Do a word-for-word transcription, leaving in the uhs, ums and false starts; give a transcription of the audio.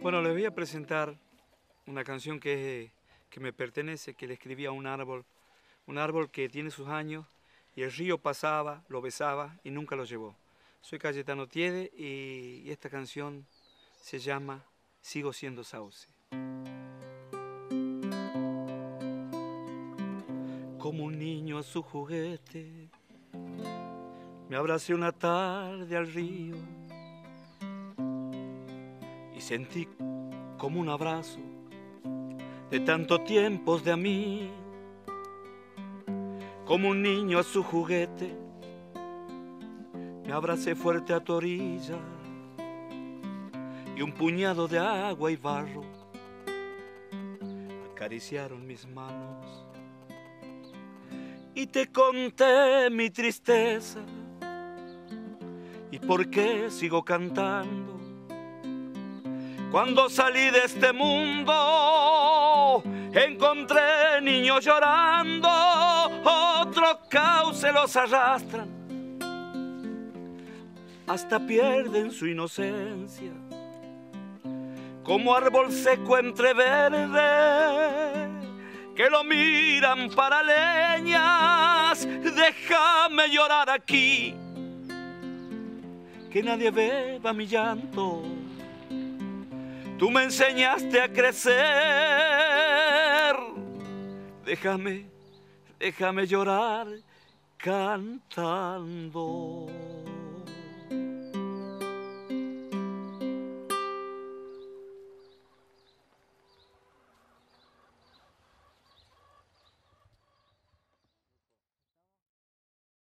Bueno, les voy a presentar una canción que, que me pertenece, que le escribí a un árbol, un árbol que tiene sus años y el río pasaba, lo besaba y nunca lo llevó. Soy Cayetano Tiede y, y esta canción se llama Sigo siendo sauce. Como un niño a su juguete, me abracé una tarde al río y sentí como un abrazo de tanto tiempos de a mí. Como un niño a su juguete, me abracé fuerte a tu orilla y un puñado de agua y barro acariciaron mis manos. Y te conté mi tristeza y por qué sigo cantando. Cuando salí de este mundo, encontré niños llorando, otros cauces los arrastran, hasta pierden su inocencia. Como árbol seco entre verde, que lo miran para leñas, déjame llorar aquí, que nadie beba mi llanto. Tú me enseñaste a crecer, déjame, déjame llorar cantando.